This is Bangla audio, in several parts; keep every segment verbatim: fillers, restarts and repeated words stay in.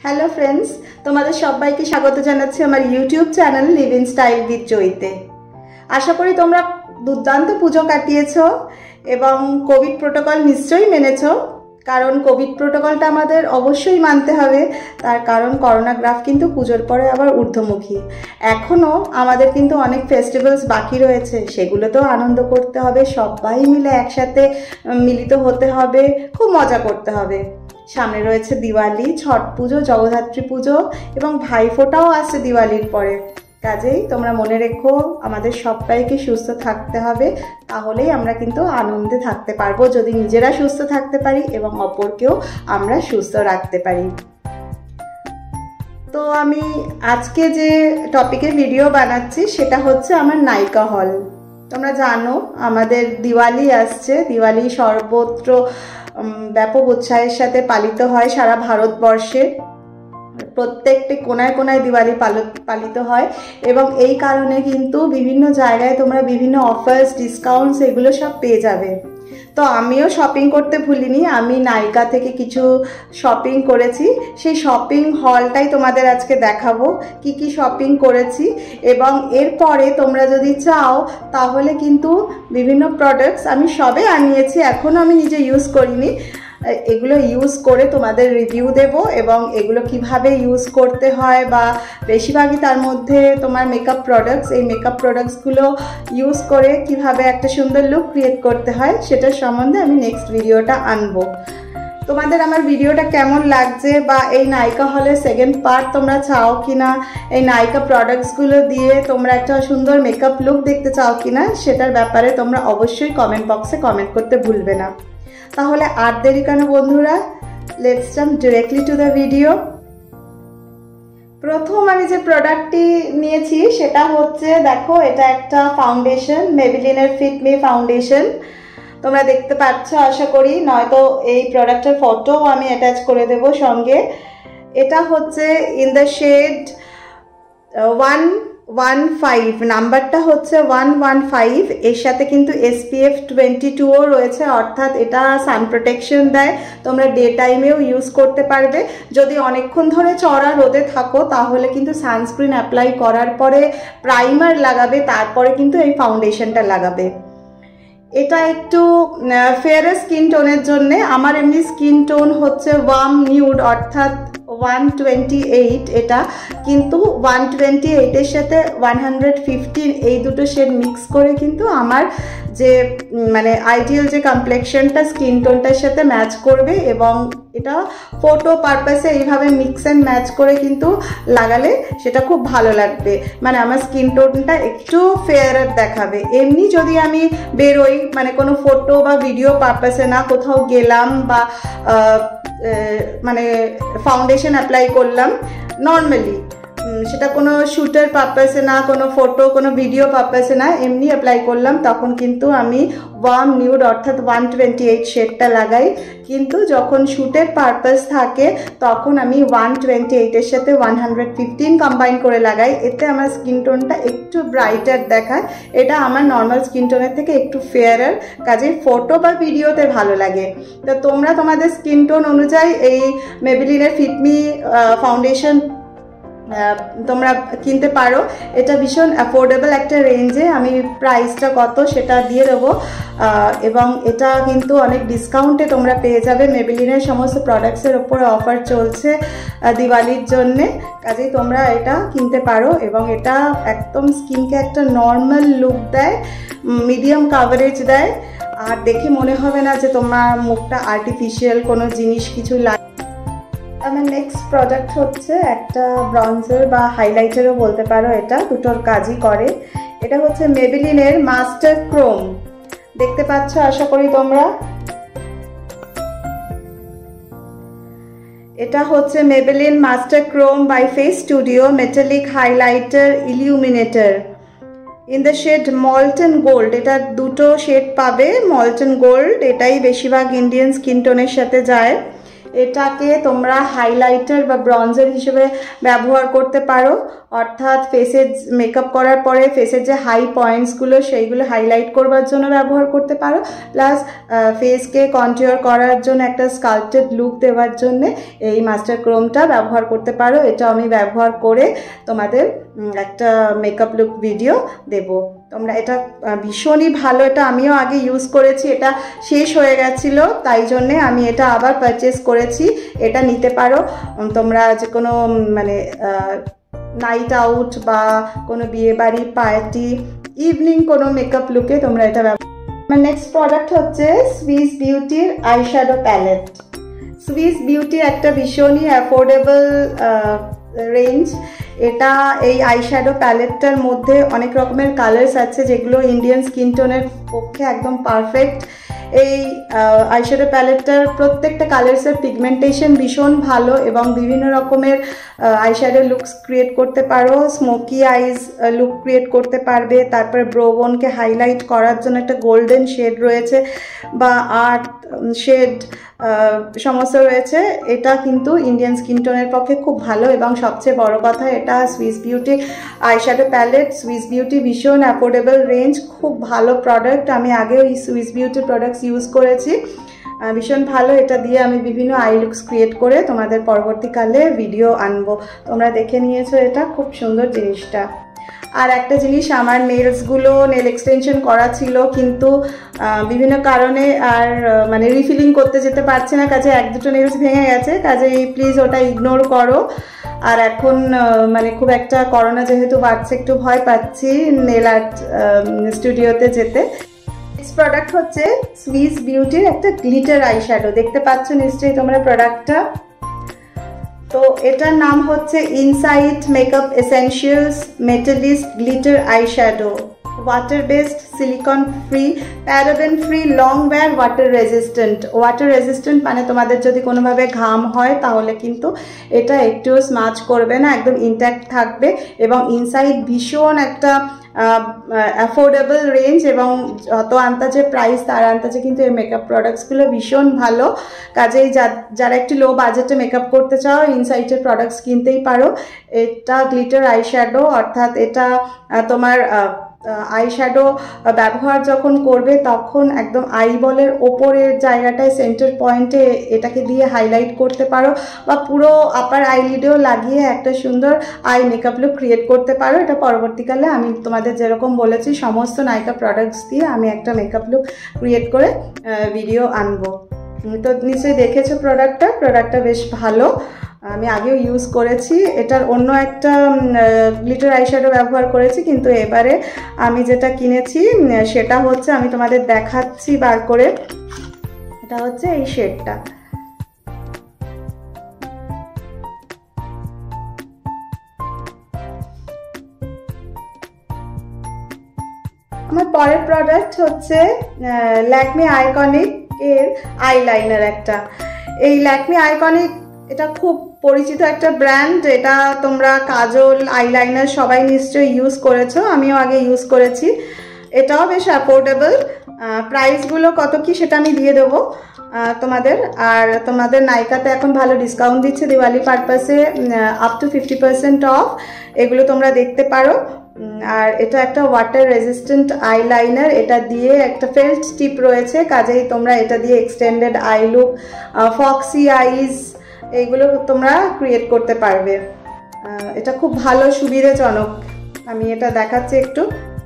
হ্যালো ফ্রেন্ডস, তোমাদের সবাইকে স্বাগত জানাচ্ছি আমার YouTube channel live in style with জয়ীতে। আশা করি তোমরা দুর্দান্ত পুজো কাটিয়েছো এবং কোভিড প্রোটোকল নিশ্চয়ই মেনেছো, কারণ কোভিড প্রোটোকলটা আমাদের অবশ্যই মানতে হবে। তার কারণ করোনা গ্রাফ কিন্তু পুজোর পরে আবার ঊর্ধ্বমুখী। এখনও আমাদের কিন্তু অনেক ফেস্টিভ্যালস বাকি রয়েছে, সেগুলোতেও আনন্দ করতে হবে, সবাই মিলে একসাথে মিলিত হতে হবে, খুব মজা করতে হবে। সামনে রয়েছে দিওয়ালি, ছট পুজো, জগদ্ধাত্রী পুজো এবং ভাইফোঁটাও আসছে দিওয়ালির পরে। কাজেই তোমরা মনে রেখো, আমাদের সবাইকে সুস্থ থাকতে হবে, তাহলেই আমরা কিন্তু আনন্দে থাকতে পারবো, যদি নিজেরা সুস্থ থাকতে পারি এবং অপরকেও আমরা সুস্থ রাখতে পারি। তো আমি আজকে যে টপিকে ভিডিও বানাচ্ছি সেটা হচ্ছে আমার নায়িকা হল। তোমরা জানো আমাদের দিওয়ালি আসছে, দিওয়ালি সর্বত্র ব্যাপক উৎসাহের সাথে পালিত হয় সারা ভারতবর্ষে। প্রত্যেকটি কোনায় কোনায় দিওয়ালি পালিত হয় এবং এই কারণে কিন্তু বিভিন্ন জায়গায় তোমরা বিভিন্ন অফার্স, ডিসকাউন্টস এগুলো সব পেয়ে যাবে। তো আমিও শপিং করতে ভুলিনি, আমি নাইকা থেকে কিছু শপিং করেছি, সেই শপিং হলটাই তোমাদের আজকে দেখাবো কি কি শপিং করেছি। এবং এরপরে তোমরা যদি চাও তাহলে কিন্তু বিভিন্ন প্রোডাক্টস আমি সবে আনিয়েছি, এখনও আমি নিজে ইউজ করিনি, এগুলো ইউজ করে তোমাদের রিভিউ দেব এবং এগুলো কিভাবে ইউজ করতে হয় বা বেশিরভাগই তার মধ্যে তোমার মেকআপ প্রোডাক্টস, এই মেকআপ প্রোডাক্টসগুলো ইউজ করে কিভাবে একটা সুন্দর লুক ক্রিয়েট করতে হয় সেটার সম্বন্ধে আমি নেক্সট ভিডিওটা আনবো। তোমাদের আমার ভিডিওটা কেমন লাগছে বা এই নায়িকা হলের সেকেন্ড পার্ট তোমরা চাও কিনা, এই নায়িকা প্রোডাক্টসগুলো দিয়ে তোমরা একটা সুন্দর মেকআপ লুক দেখতে চাও কিনা, সেটার ব্যাপারে তোমরা অবশ্যই কমেন্ট বক্সে কমেন্ট করতে ভুলবে না। তাহলে আর দেরি কেন বন্ধুরা, let's jump directly to the video. প্রথম আমি যে প্রোডাক্টটি নিয়েছি সেটা হচ্ছে, দেখো এটা একটা ফাউন্ডেশন, মেবিলিনের ফিট মি ফাউন্ডেশন। তোমরা দেখতে পাচ্ছ আশা করি, নয়তো এই প্রোডাক্টের ফটো আমি অ্যাটাচ করে দেব সঙ্গে। এটা হচ্ছে in the shade one one five, নাম্বারটা হচ্ছে ওয়ান ওয়ান ফাইভ। এর সাথে কিন্তু এসপিএফ টোয়েন্টি টুও রয়েছে, অর্থাৎ এটা সান প্রোটেকশন দেয়, তোমরা ডে টাইমেও ইউজ করতে পারবে। যদি অনেকক্ষণ ধরে চড়া রোদে থাকো তাহলে কিন্তু সানস্ক্রিন অ্যাপ্লাই করার পরে প্রাইমার লাগাবে, তারপরে কিন্তু এই ফাউন্ডেশনটা লাগাবে। এটা একটু ফেয়ার স্কিন টোনের জন্যে, আমার এমনি স্কিন টোন হচ্ছে ওয়ার্ম নিউড অর্থাৎ ওয়ান টোয়েন্টি এইট, এটা কিন্তু ওয়ান টোয়েন্টি এইটের সাথে ওয়ান হান্ড্রেড ফিফটিন এই দুটো শেড মিক্স করে কিন্তু আমার যে মানে আইডিয়াল যে কমপ্লেকশনটা স্কিন টোনটার সাথে ম্যাচ করবে এবং এটা ফটো পারপাসে এইভাবে মিক্স অ্যান্ড ম্যাচ করে কিন্তু লাগালে সেটা খুব ভালো লাগবে, মানে আমার স্কিন টোনটা একটু ফেয়ারার দেখাবে। এমনি যদি আমি বেরোই, মানে কোনো ফটো বা ভিডিও পারপাসে না, কোথাও গেলাম বা মানে ফাউন্ডেশন অ্যাপ্লাই করলাম নর্মালি, সেটা কোনো শ্যুটের পারপাসে না, কোনো ফটো কোনো ভিডিও পারপাসে না, এমনি অ্যাপ্লাই করলাম, তখন কিন্তু আমি ওয়ার্ম নিউড অর্থাৎ ওয়ান টোয়েন্টি এইট শেডটা লাগাই। কিন্তু যখন শ্যুটের পারপাস থাকে তখন আমি ওয়ান টোয়েন্টি এইটের সাথে ওয়ান হান্ড্রেড ফিফটিন কম্বাইন করে লাগাই, এতে আমার স্কিন টোনটা একটু ব্রাইটার দেখায়। এটা আমার নর্মাল স্কিন টোনের থেকে একটু ফেয়ারার, কাজে ফটো বা ভিডিওতে ভালো লাগে। তো তোমরা তোমাদের স্কিন টোন অনুযায়ী এই মেবিলিনের ফিট মি ফাউন্ডেশন তোমরা কিনতে পারো। এটা ভীষণ অ্যাফোর্ডেবল একটা রেঞ্জে, আমি প্রাইসটা কত সেটা দিয়ে দেবো এবং এটা কিন্তু অনেক ডিসকাউন্টে তোমরা পেয়ে যাবে। মেবিলিনের সমস্ত প্রোডাক্টসের ওপরে অফার চলছে দিওয়ালির জন্যে, কাজেই তোমরা এটা কিনতে পারো এবং এটা একদম স্কিনকে একটা নর্মাল লুক দেয়, মিডিয়াম কাভারেজ দেয়, আর দেখে মনে হবে না যে তোমার মুখটা আর্টিফিশিয়াল কোনো জিনিস কিছু লাগে। আমার নেক্সট প্রোডাক্ট হচ্ছে একটা ব্রঞ্জার বা হাইলাইটারও বলতে পারো, এটা দুটোর কাজই করে। এটা হচ্ছে মেবিলিনের মাস্টার ক্রোম, দেখতে পাচ্ছ আশা করি তোমরা। এটা হচ্ছে Maybelline master chrome by face studio metallic highlighter illuminator in the shade molten gold. এটা দুটো শেড পাবে, মল্টেন গোল্ড, এটাই বেশিরভাগ ইন্ডিয়ান স্কিন টোনের সাথে যায়। এটাকে তোমরা হাইলাইটার বা ব্রঞ্জার হিসেবে ব্যবহার করতে পারো, অর্থাৎ ফেসের মেকআপ করার পরে ফেসের যে হাই পয়েন্টসগুলো সেইগুলো হাইলাইট করবার জন্য ব্যবহার করতে পারো, প্লাস ফেসকে কন্ট্যুর করার জন্য একটা স্কাল্পটেড লুক দেওয়ার জন্য এই মাস্টার ক্রোমটা ব্যবহার করতে পারো। এটা আমি ব্যবহার করে তোমাদের একটা মেকআপ লুক ভিডিও দেব। তোমরা এটা ভীষণই ভালো, এটা আমিও আগে ইউজ করেছি, এটা শেষ হয়ে গেছিলো তাই জন্যে আমি এটা আবার পারচেস করেছি। এটা নিতে পারো তোমরা যে কোনো মানে নাইট আউট বা কোনো বিয়ে বাড়ি পার্টি ইভিনিং কোনো মেকআপ লুকে তোমরা এটা ব্যবহার। আমার নেক্সট প্রোডাক্ট হচ্ছে সুইস বিউটির আইশ্যাডো প্যালেট। সুইস বিউটি একটা ভীষণই অ্যাফোর্ডেবল রেঞ্জ। এটা এই আইশ্যাডো প্যালেটটার মধ্যে অনেক রকমের কালার্স আছে যেগুলো ইন্ডিয়ান স্কিন টোনের পক্ষে একদম পারফেক্ট। এই আইশ্যাডো প্যালেটটার প্রত্যেকটা কালার্সের পিগমেন্টেশন ভীষণ ভালো এবং বিভিন্ন রকমের আইশ্যাডো লুকস ক্রিয়েট করতে পারো। স্মোকি আইজ লুক ক্রিয়েট করতে পারবে, তারপরে ব্রোবনকে হাইলাইট করার জন্য একটা গোল্ডেন শেড রয়েছে বা আর্ট শেড সমস্ত রয়েছে। এটা কিন্তু ইন্ডিয়ান স্কিন টোনের পক্ষে খুব ভালো এবং সবচেয়ে বড় কথা এটা Swiss beauty eyeshadow palette. Swiss beauty ভীষণ অ্যাফোর্ডেবল রেঞ্জ, খুব ভালো প্রোডাক্ট। আমি আগেও এই সুইস বিউটির প্রোডাক্টস ইউজ করেছি, ভীষণ ভালো। এটা দিয়ে আমি বিভিন্ন আই লুকস ক্রিয়েট করে তোমাদের পরবর্তীকালে ভিডিও আনবো। তোমরা দেখে নিয়েছো, এটা খুব সুন্দর জিনিসটা। আর একটা জিনিস, আমার নেলসগুলো নেল এক্সটেনশন করা ছিল কিন্তু বিভিন্ন কারণে আর মানে রিফিলিং করতে যেতে পারছি না, কাজে এক দুটো নেলস ভেঙে গেছে, কাজেই প্লিজ ওটা ইগনোর করো। আর এখন মানে খুব একটা করোনা যেহেতু বাড়ছে একটু ভয় পাচ্ছি নেল আর্ট স্টুডিওতে যেতে। নেক্সট প্রোডাক্ট হচ্ছে সুইস বিউটির একটা গ্লিটার আইশ্যাডো। দেখতে পাচ্ছ নিশ্চয়ই তোমরা প্রোডাক্টটা। তো এটার নাম হচ্ছে Insight makeup essentials metallist glitter eyeshadow. Water based, silicone free, paraben free, long wear, water resistant. Water resistant মানে তোমাদের যদি কোনোভাবে ঘাম হয় তাহলে কিন্তু এটা একটুও স্মাচ করবে না, একদম ইনট্যাক্ট থাকবে। এবং ইনসাইড ভীষণ একটা অ্যাফোর্ডেবল রেঞ্জ এবং যত আন্দাজে প্রাইস তার আন্দাজে কিন্তু এই মেকআপ প্রোডাক্টসগুলো ভীষণ ভালো। কাজেই যারা একটু লো বাজেটে মেকআপ করতে চাও ইনসাইটের প্রোডাক্টস কিনতেই পারো। এটা গ্লিটার আইশ্যাডো, অর্থাৎ এটা তোমার আইশ্যাডো ব্যবহার যখন করবে তখন একদম আইবলের ওপরের জায়গাটায় সেন্টার পয়েন্টে এটাকে দিয়ে হাইলাইট করতে পারো বা পুরো আপার আইলিডেও লাগিয়ে একটা সুন্দর আই মেকআপ লুক ক্রিয়েট করতে পারো। এটা পরবর্তীকালে আমি তোমাদের যেরকম বলেছি সমস্ত নাইকা প্রোডাক্টস দিয়ে আমি একটা মেকআপ লুক ক্রিয়েট করে ভিডিও আনবো। তো নিশ্চয়ই দেখেছো প্রোডাক্টটা, প্রোডাক্টটা বেশ ভালো, আমি আগেও ইউজ করেছি। এটার অন্য একটা গ্লিটার আইশ্যাডো ব্যবহার করেছি, কিন্তু এবারে আমি যেটা কিনেছি সেটা হচ্ছে আমি তোমাদের দেখাচ্ছি বার করে। এটা হচ্ছে এই শেডটা। আমার পরের প্রোডাক্ট হচ্ছে ল্যাকমে আইকনিক এর আইলাইনার একটা। এই ল্যাকমে আইকনিক এটা খুব পরিচিত একটা ব্র্যান্ড। এটা তোমরা কাজল, আইলাইনার সবাই নিশ্চয়ই ইউজ করেছো, আমিও আগে ইউজ করেছি। এটাও বেশ অ্যাফোর্ডেবল। প্রাইসগুলো কত কি সেটা আমি দিয়ে দেবো তোমাদের। আর তোমাদের নাইকাতে এখন ভালো ডিসকাউন্ট দিচ্ছে দিওয়ালি পারপাসে, up to fifty percent off. এগুলো তোমরা দেখতে পারো। আর এটা একটা ওয়াটার রেজিস্ট্যান্ট আইলাইনার, এটা দিয়ে একটা ফেল্ট টিপ রয়েছে, কাজেই তোমরা এটা দিয়ে extended eye look, foxy eyes এইগুলো তোমরা ক্রিয়েট করতে পারবে। এটা খুব ভালো, সুবিধাজনক। আমি এটা দেখাচ্ছি একটু।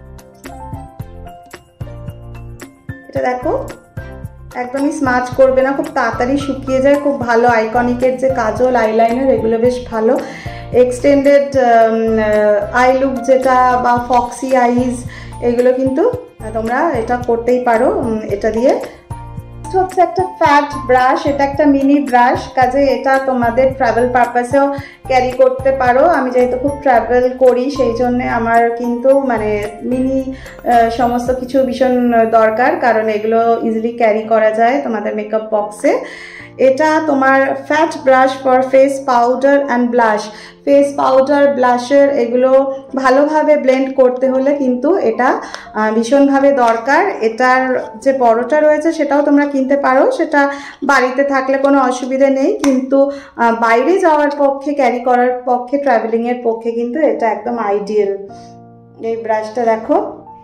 এটা দেখো, একদমই স্মাচ করবে না, খুব তাড়াতাড়ি শুকিয়ে যায়, খুব ভালো। আইকনিকের যে কাজল, আইলাইনার এগুলো বেশ ভালো। এক্সটেন্ডেড আই লুক যেটা বা ফক্সি আইজ এগুলো কিন্তু তোমরা এটা করতেই পারো এটা দিয়ে। হচ্ছে একটা ফ্যাট ব্রাশ, এটা একটা মিনি ব্রাশ, কাজে এটা তোমাদের ট্রাভেল পারপাসেও ক্যারি করতে পারো। আমি যেহেতু খুব ট্রাভেল করি সেই জন্য আমার কিন্তু মানে মিনি সমস্ত কিছু ভীষণ দরকার, কারণ এগুলো ইজিলি ক্যারি করা যায় তোমাদের মেকআপ বক্সে। এটা তোমার fat brush for face powder and blush. Face powder, blusher এগুলো ভালোভাবে ব্লেন্ড করতে হলে কিন্তু এটা ভীষণভাবে দরকার। এটার যে বড়টা রয়েছে সেটাও তোমরা কিনতে পারো, সেটা বাড়িতে থাকলে কোনো অসুবিধা নেই, কিন্তু বাইরে যাওয়ার পক্ষে, ক্যারি করার পক্ষে, ট্রাভেলিংয়ের পক্ষে কিন্তু এটা একদম আইডিয়াল। এই ব্রাশটা দেখো,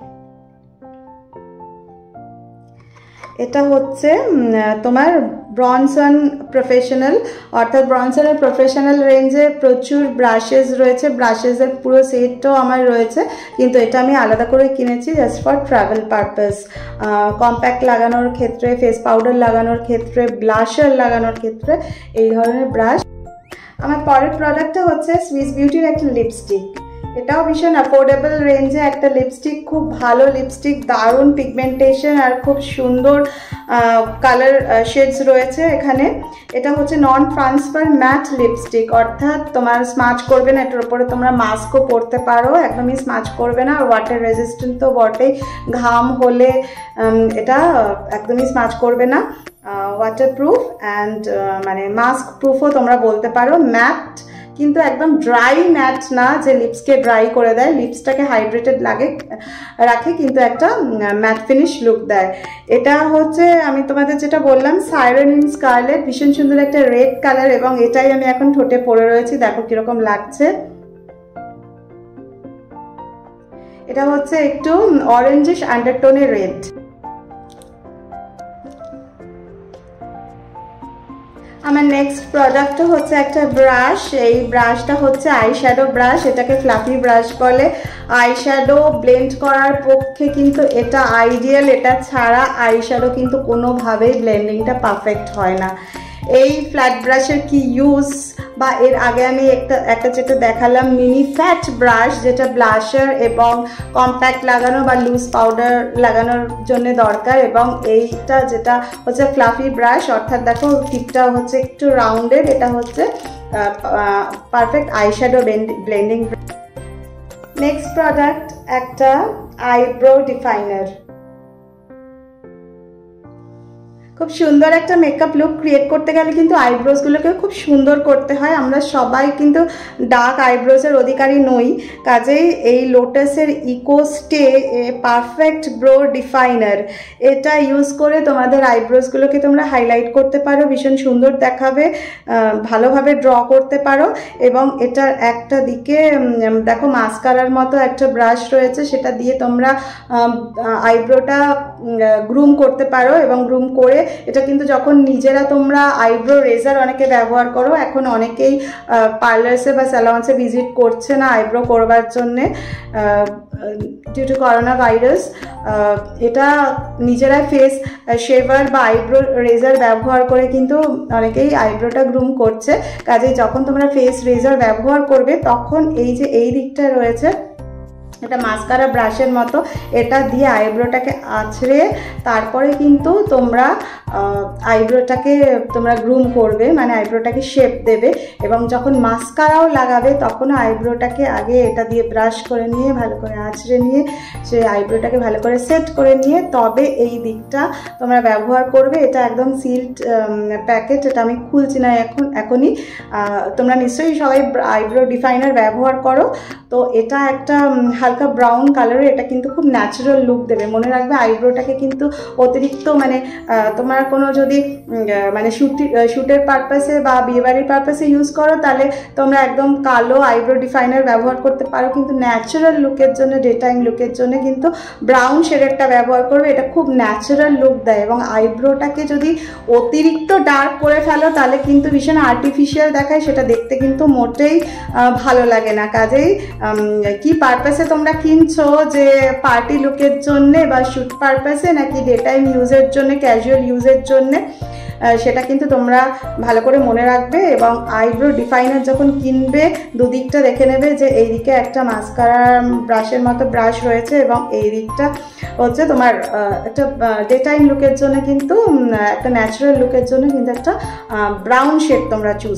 এটা হচ্ছে তোমার ব্রনসন প্রফেশনাল, অর্থাৎ ব্রনসনের প্রফেশনাল রেঞ্জে প্রচুর ব্রাশেস রয়েছে, ব্রাশেসের পুরো সেটটাও আমার রয়েছে, কিন্তু এটা আমি আলাদা করে কিনেছি just for travel purpose. Compact লাগানোর ক্ষেত্রে, ফেস পাউডার লাগানোর ক্ষেত্রে, ব্লাশার লাগানোর ক্ষেত্রে এই ধরনের ব্রাশ। আমার পরের প্রোডাক্টটা হচ্ছে সুইস বিউটির একটা লিপস্টিক। এটাও ভীষণ অ্যাফোর্ডেবল রেঞ্জে একটা লিপস্টিক, খুব ভালো লিপস্টিক, দারুণ পিগমেন্টেশন আর খুব সুন্দর কালার শেডস রয়েছে এখানে। এটা হচ্ছে নন ট্রান্সফার ম্যাট লিপস্টিক, অর্থাৎ তোমার স্মাচ করবে না, এটার উপরে তোমরা মাস্কও পরতে পারো, একদমই স্মাচ করবে না। আর ওয়াটার রেজিস্ট্যান্ট তো বটেই, ঘাম হলে এটা একদমই স্মাচ করবে না। ওয়াটারপ্রুফ অ্যান্ড মানে মাস্ক প্রুফও তোমরা বলতে পারো। ম্যাট, কিন্তু একদম ড্রাই ম্যাট না যে লিপসকে ড্রাই করে দেয়, লিপসটাকে হাইড্রেটেড লাগে রাখে, কিন্তু একটা ম্যাট ফিনিশ লুক দেয়। এটা হচ্ছে আমি তোমাদের যেটা বললাম সাইরেন ইন স্কারলেট, ভীষণ সুন্দর একটা রেড কালার, এবং এটাই আমি এখন ঠোঁটে পরে রয়েছি, দেখো কিরকম লাগছে। এটা হচ্ছে একটু অরেঞ্জিশ আন্ডারটোনের রেড। আমার নেক্সট প্রোডাক্টটা হচ্ছে একটা ব্রাশ। এই ব্রাশটা হচ্ছে আইশ্যাডো ব্রাশ, এটাকে ফ্লাফি ব্রাশ বলে। আইশ্যাডো ব্লেন্ড করার পক্ষে কিন্তু এটা আইডিয়াল, এটা ছাড়া আইশ্যাডো কিন্তু কোনোভাবেই ব্লেন্ডিংটা পারফেক্ট হয় না। এই ফ্ল্যাট ব্রাশের কি ইউজ, বা এর আগে আমি একটা একটা যেটা দেখালাম মিনি ফ্যাট ব্রাশ, যেটা ব্লাশার এবং কম্প্যাক্ট লাগানো বা লুজ পাউডার লাগানোর জন্য দরকার, এবং এইটা যেটা হচ্ছে ফ্লাফি ব্রাশ, অর্থাৎ দেখো টিপটা হচ্ছে একটু রাউন্ডেড, এটা হচ্ছে perfect eyeshadow blending. Next product একটা আইব্রো ডিফাইনার। খুব সুন্দর একটা মেকআপ লুক ক্রিয়েট করতে গেলে কিন্তু আইব্রোসগুলোকে খুব সুন্দর করতে হয়। আমরা সবাই কিন্তু ডার্ক আইব্রোসের অধিকারী নই, কাজেই এই লোটাসের eco stay perfect brow definer, এটা ইউজ করে তোমাদের আইব্রোসগুলোকে তোমরা হাইলাইট করতে পারো, ভীষণ সুন্দর দেখাবে, ভালোভাবে ড্র করতে পারো। এবং এটার একটা দিকে দেখো মাস্কারার মতো একটা ব্রাশ রয়েছে, সেটা দিয়ে তোমরা আইব্রোটা গ্রুম করতে পারো, এবং গ্রুম করে এটা কিন্তু যখন নিজেরা তোমরা আইব্রো রেজার অনেকে ব্যবহার করো, এখন অনেকেই পার্লার্সে বা স্যালন্সে ভিজিট করছে না আইব্রো করবার জন্যে ডিউ টু করোনা ভাইরাস। এটা নিজেরাই ফেস শেভার বা আইব্রো রেজার ব্যবহার করে কিন্তু অনেকেই আইব্রোটা গ্রুম করছে। কাজেই যখন তোমরা ফেস রেজার ব্যবহার করবে তখন এই যে এই দিকটা রয়েছে, এটা মাস্কারা ব্রাশের মতো, এটা দিয়ে আইব্রোটাকে আছড়ে তারপরে কিন্তু তোমরা আইব্রোটাকে তোমরা গ্রুম করবে, মানে আইব্রোটাকে শেপ দেবে। এবং যখন মাস্কারাও লাগাবে তখনও আইব্রোটাকে আগে এটা দিয়ে ব্রাশ করে নিয়ে ভালো করে আছড়ে নিয়ে সে আইব্রোটাকে ভালো করে সেট করে নিয়ে তবে এই দিকটা তোমরা ব্যবহার করবে। এটা একদম সিল্ড প্যাকেট, এটা আমি খুলছি না এখন এখনই। তোমরা নিশ্চয়ই সবাই আইব্রো ডিফাইনার ব্যবহার করো, তো এটা একটা হালকা ব্রাউন কালারের, এটা কিন্তু খুব ন্যাচারাল লুক দেবে। মনে রাখবে আইব্রোটাকে কিন্তু অতিরিক্ত মানে তোমার কোনো যদি মানে শুটি শ্যুটের পারপাসে বা বিয়েবাড়ির পারপাসে ইউজ করো তাহলে তোমরা একদম কালো আইব্রো ডিফাইনার ব্যবহার করতে পারো, কিন্তু ন্যাচারাল লুকের জন্য, ডে টাইম লুকের জন্য কিন্তু ব্রাউন শেডেরটা ব্যবহার করবে, এটা খুব ন্যাচারাল লুক দেয়। এবং আইব্রোটাকে যদি অতিরিক্ত ডার্ক করে ফেলো তাহলে কিন্তু ভীষণ আর্টিফিশিয়াল দেখায়, সেটা দেখতে কিন্তু মোটেই ভালো লাগে না। কাজেই কি পারপাসে তোমরা কিনছো, যে পার্টি লুকের জন্যে বা শ্যুট পারপাসে নাকি ডে টাইম ইউজের জন্য, ক্যাজুয়াল ইউজের জন্যে, সেটা কিন্তু তোমরা ভালো করে মনে রাখবে। এবং আইব্রো ডিফাইনার যখন কিনবে দুদিকটা দেখে নেবে যে এই দিকে একটা মাস্কারা ব্রাশের মতো ব্রাশ রয়েছে এবং এই দিকটা হচ্ছে তোমার একটা ডে টাইম লুকের জন্য, কিন্তু একটা ন্যাচারাল লুকের জন্য কিন্তু একটা ব্রাউন শেড তোমরা চুজ।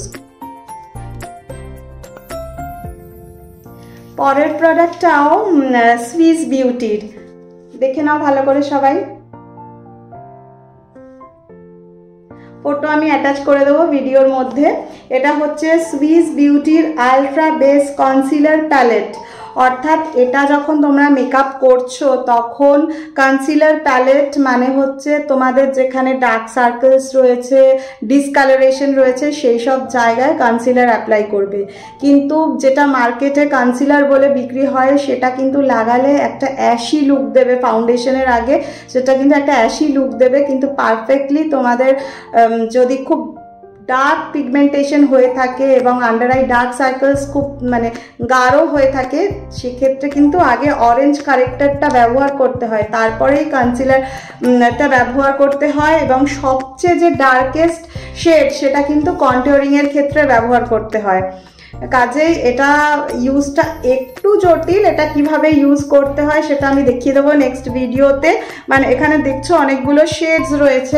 পরের প্রোডাক্টটাও সুইস বিউটির, দেখে নাও ভালো করে সবাই। ফটো আমি অ্যাটাচ করে দেবো ভিডিওর মধ্যে। এটা হচ্ছে সুইস বিউটির আলট্রা বেস কনসিলার প্যালেট। অর্থাৎ এটা যখন তোমরা মেকআপ করছো তখন কনসিলার প্যালেট মানে হচ্ছে তোমাদের যেখানে ডার্ক সার্কেলস রয়েছে, ডিসকালারেশন রয়েছে, সেই সব জায়গায় কনসিলার অ্যাপ্লাই করবে। কিন্তু যেটা মার্কেটে কনসিলার বলে বিক্রি হয় সেটা কিন্তু লাগালে একটা অ্যাশি লুক দেবে ফাউন্ডেশনের আগে, সেটা কিন্তু একটা অ্যাশি লুক দেবে। কিন্তু পারফেক্টলি তোমাদের যদি খুব ডার্ক পিগমেন্টেশন হয়ে থাকে এবং আন্ডার আই ডার্ক সার্কেলস খুব মানে গাঢ় হয়ে থাকে, সেক্ষেত্রে কিন্তু আগে অরেঞ্জ কারেক্টারটা ব্যবহার করতে হয়, তারপরেই কনসিলারটা ব্যবহার করতে হয়। এবং সবচেয়ে যে ডার্কেস্ট শেড সেটা কিন্তু কন্ট্যুরিংয়ের ক্ষেত্রে ব্যবহার করতে হয়। কাজেই এটা ইউজটা একটু জটিল, এটা কিভাবে ইউজ করতে হয় সেটা আমি দেখিয়ে দেবো নেক্সট ভিডিওতে। মানে এখানে দেখছো অনেকগুলো শেডস রয়েছে,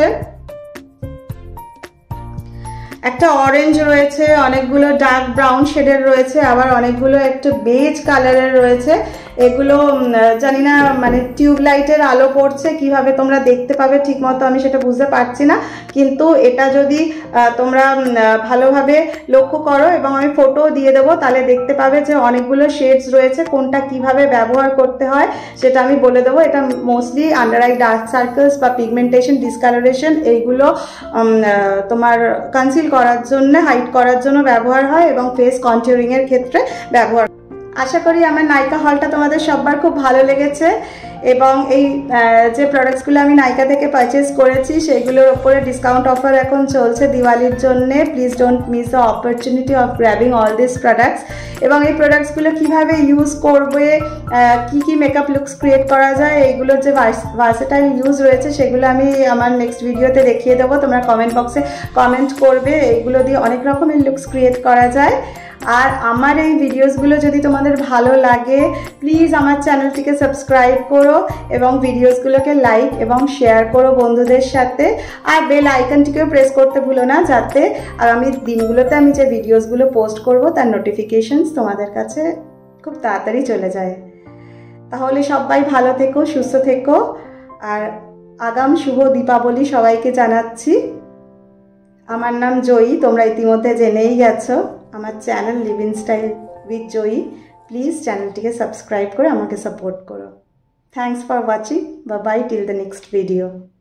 একটা অরেঞ্জ রয়েছে, অনেকগুলো ডার্ক ব্রাউন শেডের রয়েছে, আবার অনেকগুলো একটু বেজ কালারের রয়েছে। এগুলো জানি না মানে টিউব লাইটের আলো পড়ছে কিভাবে তোমরা দেখতে পাবে ঠিক মতো আমি সেটা বুঝতে পারছি না, কিন্তু এটা যদি তোমরা ভালোভাবে লক্ষ্য করো এবং আমি ফটো দিয়ে দেবো তাহলে দেখতে পাবে যে অনেকগুলো শেডস রয়েছে, কোনটা কিভাবে ব্যবহার করতে হয় সেটা আমি বলে দেবো। এটা mostly under eye dark circles বা পিগমেন্টেশন, ডিসকালারেশন এইগুলো তোমার কনসিল করার জন্য, হাইড করার জন্য ব্যবহার হয় এবং ফেস কন্ট্যুরিংয়ের ক্ষেত্রে ব্যবহার। আশা করি আমার নাইকা হলটা তোমাদের সবার খুব ভালো লেগেছে এবং এই যে প্রোডাক্টসগুলো আমি নাইকা থেকে পারচেস করেছি সেগুলোর ওপরে ডিসকাউন্ট অফার এখন চলছে দিওয়ালির জন্যে। Please don't miss the opportunity of grabbing all this products. এবং এই প্রোডাক্টসগুলো কীভাবে ইউজ করবে, কি কি মেকআপ লুকস ক্রিয়েট করা যায়, এইগুলোর যে ভার্সেটাইল ইউজ রয়েছে সেগুলো আমি আমার নেক্সট ভিডিওতে দেখিয়ে দেবো। তোমরা কমেন্ট বক্সে কমেন্ট করবে, এইগুলো দিয়ে অনেক রকমের লুকস ক্রিয়েট করা যায়। আর আমার এই ভিডিওসগুলো যদি তোমাদের ভালো লাগে প্লিজ আমার চ্যানেলটিকে সাবস্ক্রাইব করো এবং ভিডিওসগুলোকে লাইক এবং শেয়ার করো বন্ধুদের সাথে। আর বেল আইকনটিকেও প্রেস করতে ভুলো না, যাতে আগামী দিনগুলোতে আমি যে ভিডিওসগুলো পোস্ট করব তার নোটিফিকেশনস তোমাদের কাছে খুব তাড়াতাড়ি চলে যায়। তাহলে সবাই ভালো থেকো, সুস্থ থেকো, আর আগাম শুভ দীপাবলি সবাইকে জানাচ্ছি। আমার নাম জয়ী, তোমরা ইতিমধ্যে জেনেই গেছো। আমার channel living style with Joyee, please চ্যানেলটিকে সাবস্ক্রাইব করে আমাকে সাপোর্ট করো। Thanks for watching, bye bye, till the next video.